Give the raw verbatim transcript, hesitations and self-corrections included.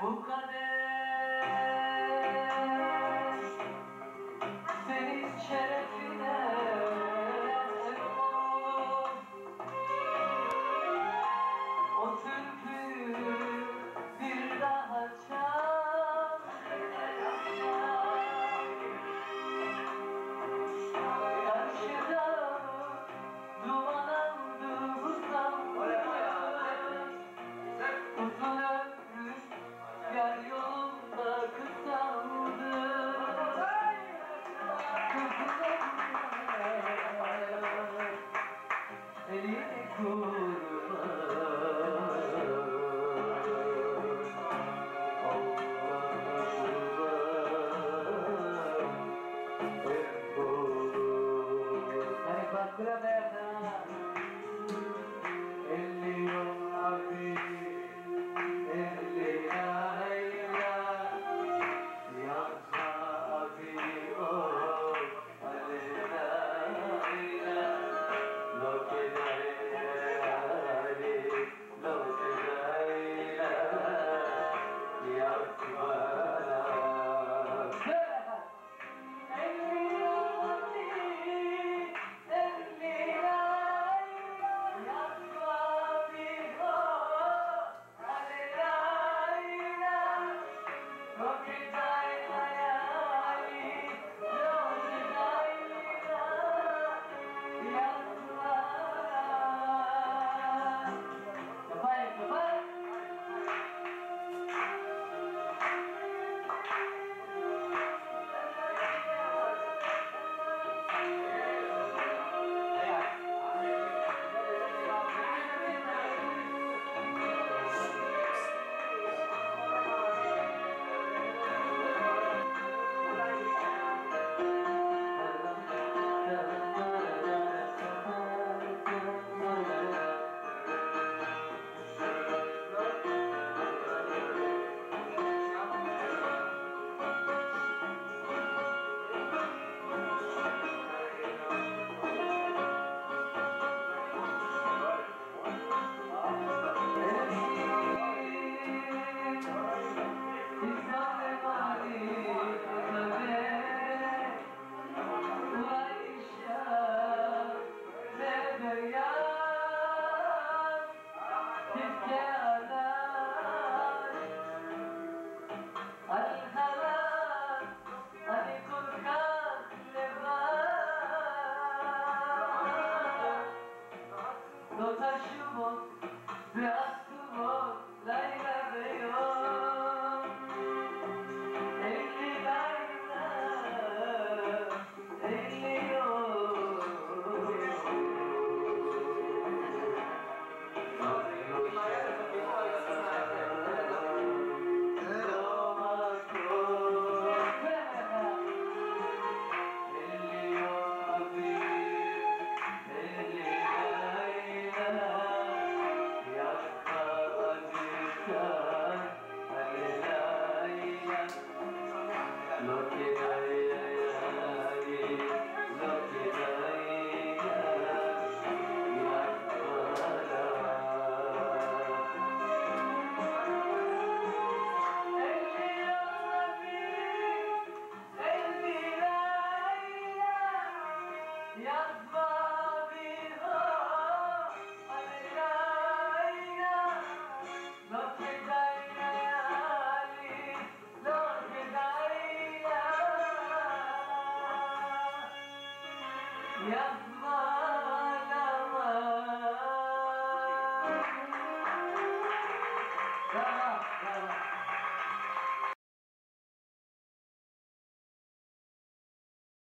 Bu kader senin şerefine o türkü bir daha çal. Karşıda dumanandı uzandı, uzun ömrüm yar yolunda kısaldı. Elini kurma, اللي يوعي اللي عينا يا صاحبي اوه علينا عينا لو كده عيني لو كده عينا يا سبحان lo taşımot ve askımot layla beyon elli layla elli yon yazma lama. Bravo, bravo.